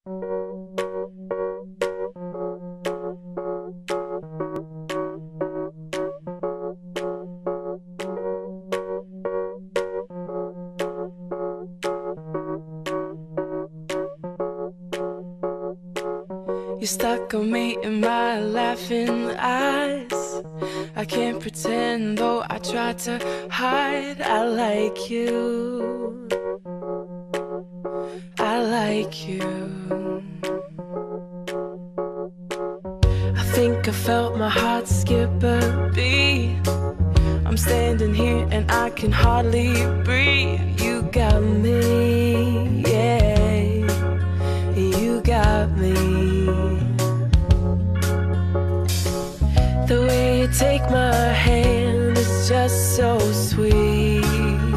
You stuck on me in my laughing eyes. I can't pretend, though I try to hide. I like you, I like you. I think I felt my heart skip a beat. I'm standing here and I can hardly breathe. You got me, yeah, you got me. The way you take my hand is just so sweet,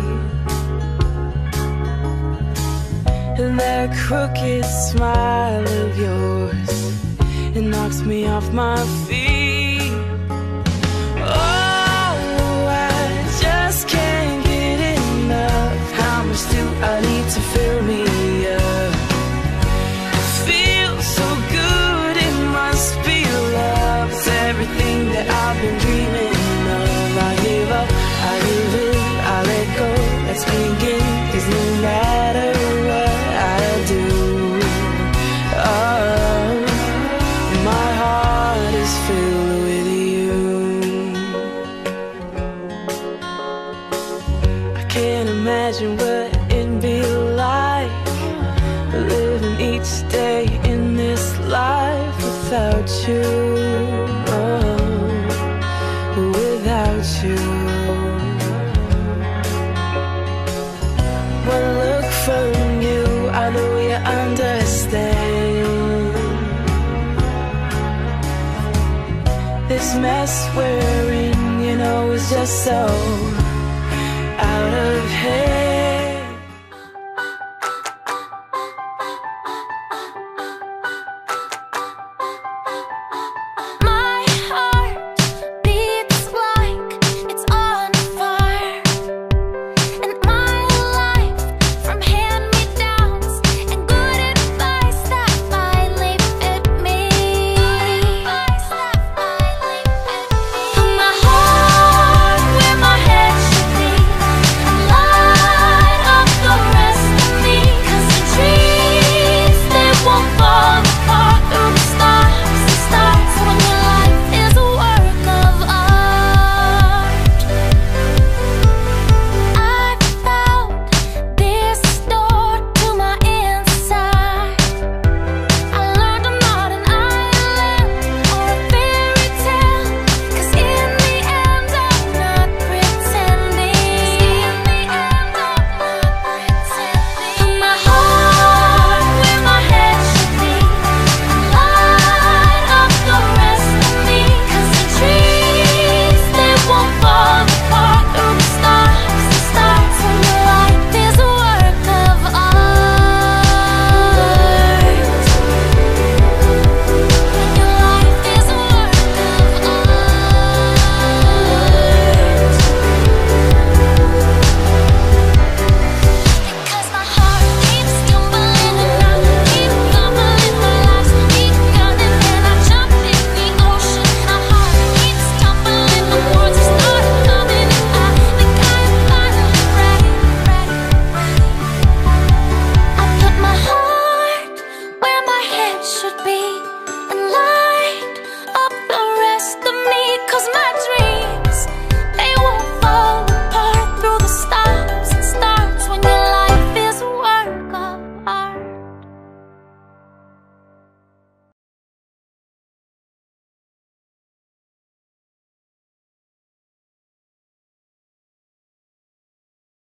and that crooked smile of yours, it knocks me off my feet. Oh, I just can't get enough. How much do I need to fill me up? It feels so good, it must be love. It's everything that I've been dreaming of. I give up, I give in, I let go. Let's begin, 'cause no matter what I do, oh, my heart is filled with you. I can't imagine what it'd be like living each day in this life without you, without you. One look from you, I know you understand. This mess we're in, you know, is just so